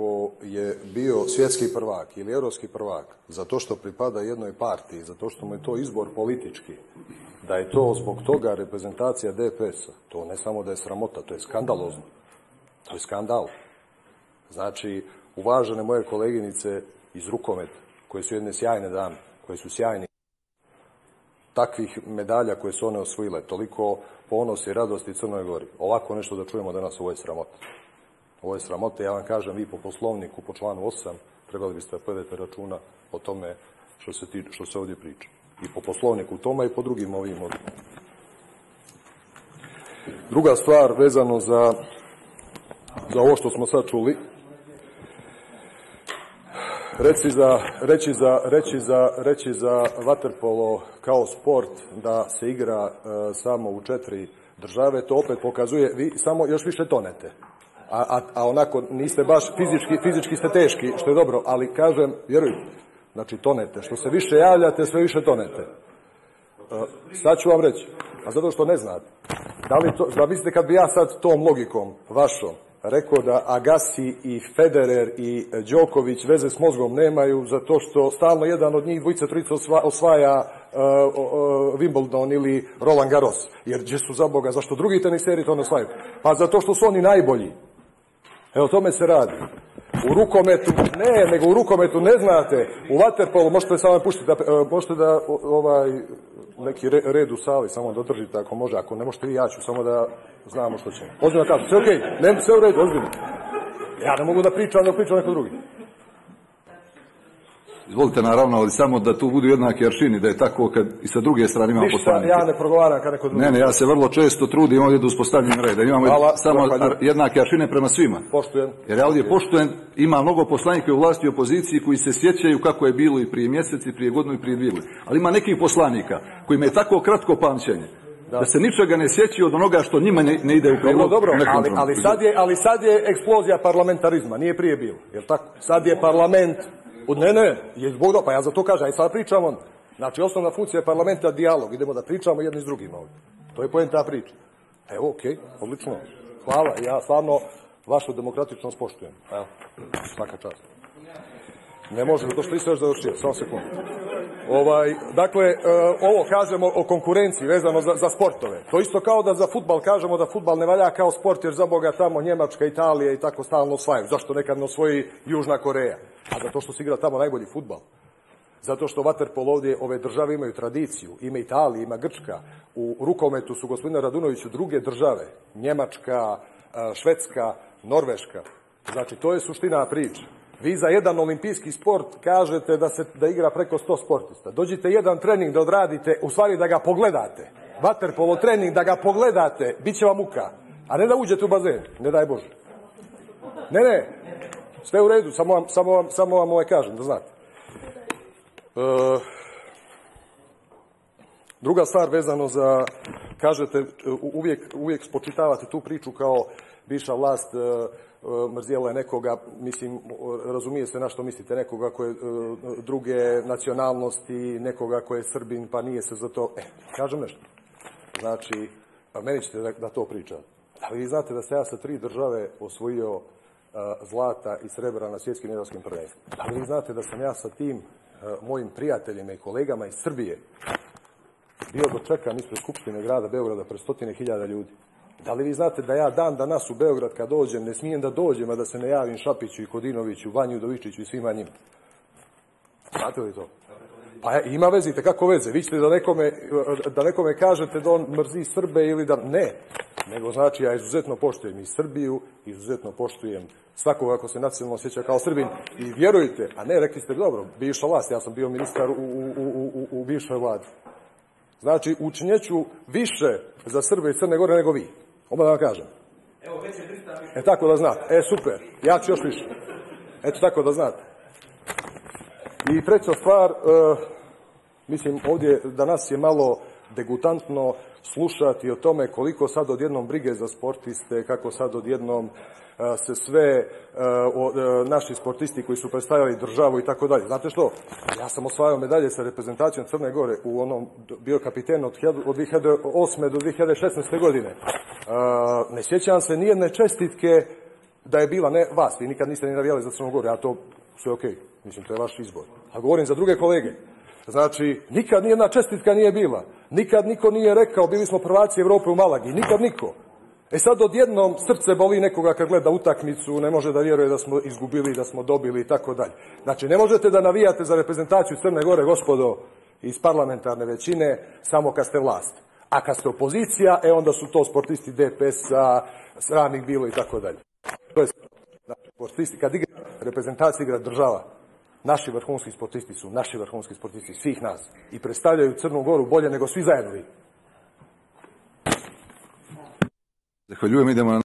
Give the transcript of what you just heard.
ako je bio svjetski prvak ili europski prvak, zato što pripada jednoj partiji, zato što mu je to izbor politički, da je to zbog toga reprezentacija DPS-a, to ne samo da je sramota, to je skandalozno. To je skandal. Znači, uvažene moje koleginice iz rukometa, koje su jedne sjajne dame, koje su sjajni, takvih medalja koje su one osvojile, toliko ponos i radosti Crnoj Gori. Ovako nešto da čujemo danas, ovo je sramota. Ovo je sramota, ja vam kažem, vi po poslovniku, po članu 8, trebali biste da povedete računa o tome što se ovdje priča. I po poslovniku toma i po drugim ovim odlukama. Druga stvar vezano za ovo što smo sad čuli, reći za vaterpolo kao sport da se igra samo u 4 države, to opet pokazuje, vi samo još više tonete. A onako niste baš fizički ste teški, što je dobro, ali kažem, vjerujte, znači tonete. Što se više javljate, sve više tonete. Sad ću vam reći, a zato što ne znate. Da mislite kad bi ja sad tom logikom vašom rekao da Agassi i Federer i Đoković veze s mozgom nemaju zato što stalno jedan od njih dvojica trojica osvaja Wimbledon ili Roland Garros. Jer gdje su za Boga, zašto drugi teniseri to ne osvajaju? Pa zato što su oni najbolji. Evo, o tome se radi. U rukometu, nego u rukometu ne znate. U vaterpolu možete samo puštiti, možete da neki red u sali, samo da držite ako može. Ako ne možete vi, ja ću, samo da znamo što ćemo. Ozbiljno kažem, sve okej, sve u redu, ozbiljno. Ja ne mogu da pričam neko drugi. Izvolite, naravno, ali samo da tu budu jednaki aršini, da je tako kad i sa druge strane imamo poslanike. Ništa, ja ne progovaram kad neko drugi. Ne, ja se vrlo često trudim ovdje da uspostavljam red, da imamo samo jednake aršine prema svima. Poštujem. Jer ja ovdje poštujem, ima mnogo poslanika u vlasti i opoziciji koji se sjećaju kako je bilo i prije mjeseci, prije godinu i prije 2 godine. Ali ima nekih poslanika kojima je tako kratko pamćenje, da se ničega ne sjećaju od onoga što njima ne ide u prilog. Dobro, ali sad je eksplozija parlamentarizma, nije prije bilo. Jel tako? Sad je parlament. Je zbog pa ja za to kažem, aj sad pričamo onda. Znači, osnovna funkcija je parlamenta dijalog, idemo da pričamo jedni s drugima ovdje. To je poenta priča. Evo, okej, odlično. Hvala, ja stvarno vašu demokratičnost poštujem. Evo, svaka čast. Ne može, zato što isto još završio, samo sekundu. Dakle, ovo kažemo o konkurenciji vezano za sportove. To isto kao da za fudbal kažemo da fudbal ne valja kao sport, jer za Boga tamo Njemačka, Italija i tako stalno osvajaju. Zašto nekad ne osvoji Južna Koreja? A zato što se igra tamo najbolji fudbal. Zato što vaterpolo ovdje, ove države imaju tradiciju. Ima Italija, ima Grčka. U rukometu su, gospodine Radunoviću, druge države. Njemačka, Švedska, Norveška. Znači, to je suština priče. Vi za jedan olimpijski sport kažete da igra preko 100 sportista. Dođite jedan trening da odradite, u stvari da ga pogledate. Vaterpolo trening da ga pogledate, bit će vam muka. A ne da uđete u bazen, ne daj Bože. Ne, sve u redu, samo vam kažem, da znate. Druga stvar vezano za, kažete, uvijek spočitavate tu priču kao bivša vlast mrzjela je nekoga, mislim, razumije se na što mislite, nekoga koje je druge nacionalnosti, nekoga koje je Srbin, pa nije se za to. Kažem nešto. Znači, meni ćete da to pričate. Ali vi znate da se ja sa 3 države osvojio zlata i srebra na svjetskim juniorskim prvenstvima. Ali vi znate da sam ja sa tim mojim prijateljima i kolegama iz Srbije bio dočekan ispred Skupštine grada Beograda pred 100.000 ljudi. Da li vi znate da ja dan danas u Beograd kad dođem, ne smijem da dođem, a da se ne javim Šapiću i Kodinoviću, Vanju Udovičiću i svima njima? Znate li to? Pa ima vezite, kako veze? Vi ćete da nekome kažete da on mrzi Srbe ili da... Ne. Nego znači ja izuzetno poštujem i Srbiju, izuzetno poštujem svakoga ko se nacionalno osjeća kao Srbin. I vjerujte, a ne, rekli ste dobro, bivša vlast, ja sam bio ministar u bivšoj vladi. Znači, učinjeću više za Srbe i Crne Gore nego vi. Ovo da vam kažem. Evo, već je 300 više. Tako da znate. Super. Ja ću još više. Eto, tako da znate. I treća stvar, mislim, ovdje danas je malo degutantno slušati o tome koliko sad odjednom brige za sportiste, kako sad odjednom se sve naši sportisti koji su predstavljali državu i tako dalje. Znate što? Ja sam osvajao medalje sa reprezentacijom Crne Gore u onom, bio kapiten od 2008. do 2016. godine. Ne sjećam se nijedne čestitke da je bila ne vas, vi nikad niste ni navijali za Crnu Goru, ja to sve okej, mislim, to je vaš izbor. A govorim za druge kolege. Znači, nikad nijedna čestitka nije bila, nikad niko nije rekao, bili smo prvaci Evrope u Malagi, nikad niko. E sad odjednom srce boli nekoga kad gleda utakmicu, ne može da vjeruje da smo izgubili, da smo dobili i tako dalje. Znači, ne možete da navijate za reprezentaciju Crne Gore, gospodo, iz parlamentarne većine, samo kad ste vlast. A kad ste opozicija, onda su to sportisti DPS-a, sramnih bilo i tako dalje. To je sportisti, kad igra reprezentacija, igra država. Naši vrhunski sportisti su naši vrhunski sportisti, svih nas. I predstavljaju Crnu Goru bolje nego svi zajedno vi. Zahvaljujem, idemo na